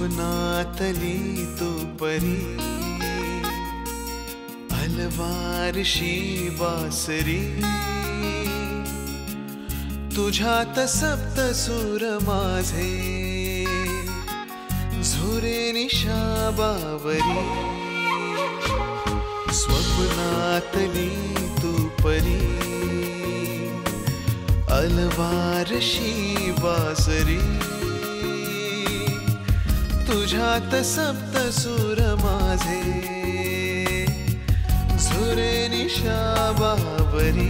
स्वप्नातली तू परी, अलवारशी बासरी, तुझ्यात सप्त सूर माझे, झुरे निशा बावरी. स्वप्नातली तू परी, अलवारशी बासरी, तुझ्यात सप्त सूर माझे, झुरे निशा बावरी.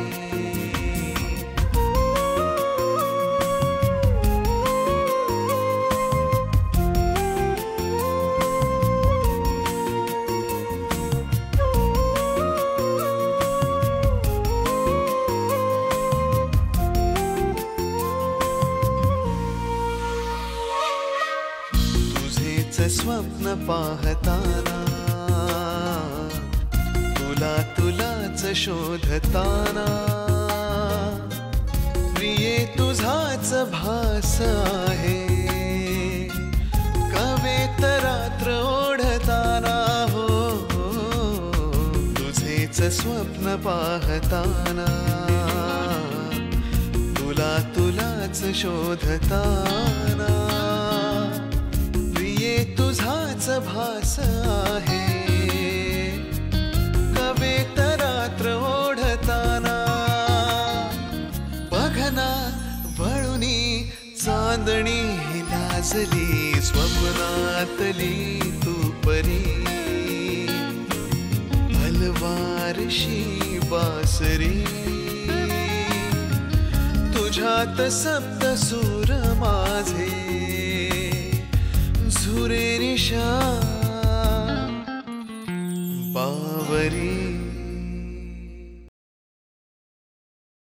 स्वप्न पाहताना, तुलाच शोधताना, प्रिये तुझाच भास आहे, कवेत रात्र ओढताना. हो तुझेच स्वप्न पाहताना, तुलाच शोधताना, तुझाच भास आहे, कवेत रात्र ओढताना. बघना वळुनी चांदणी लाजली, स्वप्नातली तू परी, अलवारशी बासरी, तुझ्यात सप्त सूर माझे, झुरे निशा बावरी.